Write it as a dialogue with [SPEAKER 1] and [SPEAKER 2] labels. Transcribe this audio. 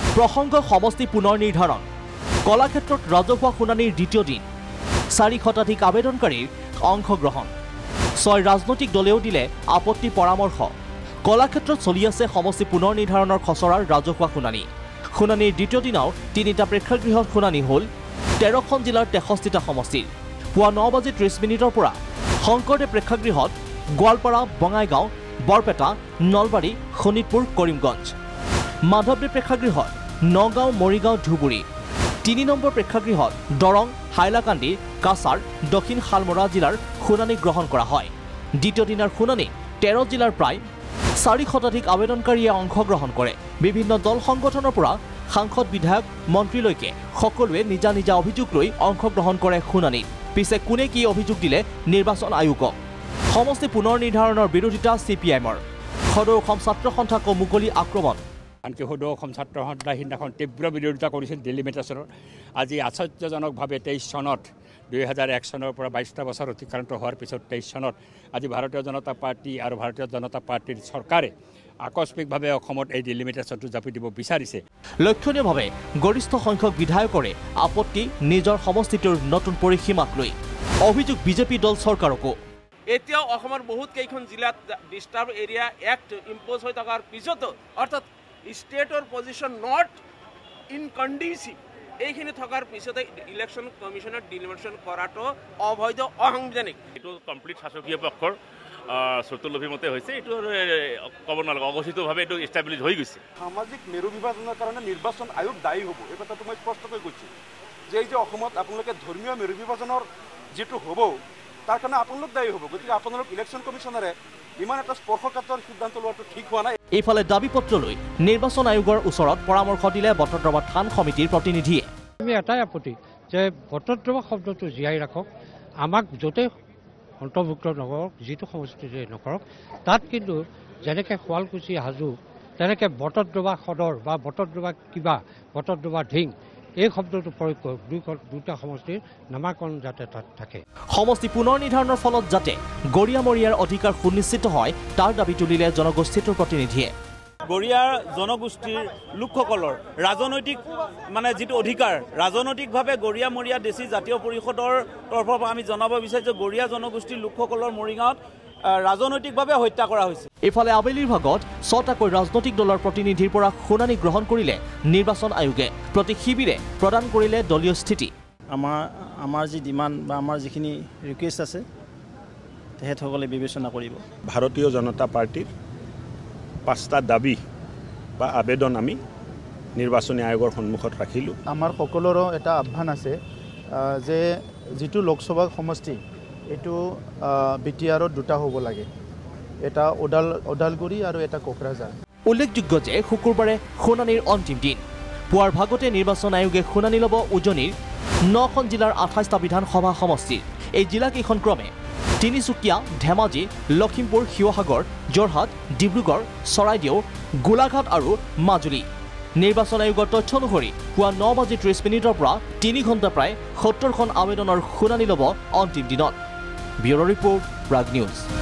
[SPEAKER 1] প্ৰসংগ সমষ্টি পুনৰ নিৰ্ধাৰণ কলাক্ষেত্ৰত ৰাজহুৱা শুনানিৰ দ্বিতীয় দিন 4 শতাধিক আবেদনকাৰীৰ অংশগ্ৰহণ 6 ৰাজনৈতিক দলেও দিলে আপত্তি পৰামৰ্শ কলাক্ষেত্ৰত চলি আছে সমষ্টি পুনৰ নিৰ্ধাৰণৰ খচৰাৰ ৰাজহুৱা শুনানি শুনানিৰ দ্বিতীয় দিনাও 3টা প্ৰেক্ষাগৃহত শুনানি হ'ল 13খন জিলাৰ 63টা সমষ্টিৰ পুৱা 9:30 পৰা শংকৰদেৱ প্ৰেক্ষাগৃহত গোৱালপাৰা বঙাইগাঁও বৰপেটা নলবাৰী শোণিতপুৰ কৰিমগঞ্জ মাধৱদেৱ প্ৰেক্ষাগৃহত নগাঁও মৰিগাঁও ধুবুৰী 3 নম্বৰ প্ৰেক্ষাগৃহত দৰং হাইলাকান্দি কাছাৰ দক্ষিণ শালমৰা জিলাৰ শুনানি গ্ৰহণ কৰা হয় দ্বিতীয় দিনাৰ শুনানি 13 জিলাৰ প্ৰায় 4 শতাধিক আবেদনকাৰীয়ে অংশগ্ৰহণ কৰে বিভিন্ন দল সংগঠনৰ পৰা সাংসদ বিধায়ক মন্ত্ৰীলৈকে সকলোৱে নিজা নিজা অভিযোগ লৈ অংশগ্ৰহণ কৰে শুনানিত পিছে কোনে কি অভিযোগ দিলে নিৰ্বাচন আয়োগক সমষ্টি পুনৰ নিৰ্ধাৰণৰ বিৰোধিতা CPIMৰ সদৌ অসম ছাত্ৰ সন্থাক মুকলি আক্ৰমণ
[SPEAKER 2] আনকি সদৌ অসম ছাত্ৰ সন্থাই সিদিনাখন তীব্ৰ বিৰোধিতা কৰিছিল ডেলিমিটেশ্যনৰ আজি আশ্চৰ্যজনকভাৱে 23 চনত 2001 চনৰ পৰা 22টা বছৰ অতিক্ৰান্ত হোৱাৰ পিছত 23 চনত আজি ভাৰতীয় জনতা পাৰ্টি আৰু ভাৰতীয় জনতা পাৰ্টিৰ চৰকাৰে আকস্মিকভাৱে অসমত এই ডেলিমিটেশ্যনটো জাপি দিব বিচাৰিছে
[SPEAKER 1] লক্ষণীয়ভাৱে গৰিষ্ঠ সংখ্যক বিধায়কৰে আপত্তি নিজৰ সমষ্টিটোৰ নতুন পৰিসীমাক লৈ অভিযোগ বিজেপি দল চৰকাৰকো
[SPEAKER 3] এতিয়াও অসমৰ বহুত কেইখন জিলাত ডিষ্টাৰ্ব এৰিয়া এক্ট ইম্পোজ হৈ থকাৰ পিছতো অৰ্থাৎ ষ্টেটৰ পজিশ্যন নট ইনকণ্ডিচিভ এইখিনি থকাৰ পিছতে ইলেকশ্যন কমিশ্যনত ডিলিমিটেশ্যন কৰাটো অবৈধ অসাংবিধানিক
[SPEAKER 4] এইটো কমপ্লিট শাসকীয় পক্ষৰ চতুৰ্লভীৰ মতে হৈছে এইটো ক'ব নালাগে অঘোষিতভাৱে এইটো ইষ্টাব্লিছ হৈ গৈছে
[SPEAKER 5] সামাজিক মেৰু বিভাজনৰ কাৰণে নিৰ্বাচন আয়োগ দায়ী হ'ব এই কথাটো মই স্পষ্টকৈ কৈছোঁ যে এই যে অসমত আপোনালোকে ধৰ্মীয় মেৰু বিভাজনৰ যিটো হ'ব তাৰ কাৰণে আপোনালোক দায়ী হ'ব গতিকে আপোনালোক ইলেকশ্যন কমিশ্যনাৰে ইমান এটা স্পৰ্শকাতৰ সিদ্ধান্ত লোৱাটো ঠিক হোৱা নাই
[SPEAKER 1] এইফালে দাবী পত্ৰ লৈ নিৰ্বাচন আয়োগৰ ওচৰত পৰামৰ্শ দিলে বটদ্ৰৱা থান সমিতিৰ প্ৰতিনিধিয়ে
[SPEAKER 6] আমি এটাই আপত্তি যে বটদ্ৰৱা শব্দটো জীয়াই ৰাখক আমাক য'তে অন্তৰ্ভুক্ত নকৰক যিটো সমষ্টিতে নকৰক তাত কিন্তু যেনেকৈ শুৱালকুছি হাজো তেনেকৈ বটদ্ৰৱা সদৰ বা বটদ্ৰৱা কিবা বটদ্ৰৱা ঢিং এই শব্দটো প্ৰয়োগ কৰক দুটা সমষ্টিৰ নামাকৰণ যাতে তাত থাকে
[SPEAKER 1] সমষ্টি পুনৰ নিৰ্ধাৰণৰ ফলত যাতে গৰিয়ামৰীয়াৰ অধিকাৰ সুনিশ্চিত হয় তাৰ দাবী তুলিলে জনগোষ্ঠীটোৰ প্ৰতিনিধিয়ে
[SPEAKER 7] গৰিয়াৰ জনগোষ্ঠীৰ লোকসকলৰ ৰাজনৈতিক মানে যিটো অধিকাৰ ৰাজনৈতিকভাৱে গৰিয়ামৰীয়া দেশী জাতীয় পৰিষদৰ তৰফৰ পৰা আমি জনাব বিচাৰিছোঁ গৰিয়া জনগোষ্ঠীৰ লোকসকলৰ মৰিগাঁৱত ৰাজনৈতিকভাৱে হত্যা কৰা হৈছে
[SPEAKER 1] ইফালে আবেলিৰ ভাগত 6টাকৈ ৰাজনৈতিক দলৰ প্ৰতিনিধিৰ পৰা শুনানি গ্ৰহণ কৰিলে নিৰ্বাচন আয়োগে প্ৰতি শিবিৰে প্ৰদান কৰিলে দলীয় স্থিতি
[SPEAKER 8] আমাৰ যি ডিমাণ্ড বা আমাৰ যিখিনি ৰিকুৱেষ্ট আছে তেখেতসকলে বিবেচনা কৰিব
[SPEAKER 9] ভাৰতীয় জনতা পাৰ্টিৰ 5টা দাবী বা আবেদন আমি নিৰ্বাচনী আয়োগৰ সন্মুখত ৰাখিলোঁ
[SPEAKER 10] আমাৰ সকলোৰে এটা আহ্বান আছে যে যিটো লোকসভা সমষ্টি এইটো বিটিআৰত 2টা হ'ব লাগে এটা ওদালগুৰি আৰু এটা কোকৰাঝাৰ
[SPEAKER 1] উল্লেখযোগ্য যে শুকুৰবাৰে শুনানিৰ অন্তিম দিন পুৱাৰ ভাগতে নিৰ্বাচন আয়োগে শুনানি ল'ব উজনিৰ 9খন জিলাৰ 28টা বিধানসভা সমষ্টিৰ এই জিলাকেইখন ক্ৰমে তিনিচুকীয়া ধেমাজি লখিমপুৰ শিৱসাগৰ যোৰহাট ডিব্ৰুগড় চৰাইদেউ গোলাঘাট আৰু মাজুলী নিৰ্বাচন আয়োগৰ তথ্য অনুসৰি পুৱা 9:30 পৰা 3 ঘণ্টা প্ৰায় 70খন আবেদনৰ শুনানি ল'ব অন্তিম দিনত ব্যুৰ' ৰিপৰ্ট প্ৰাগ নিউজ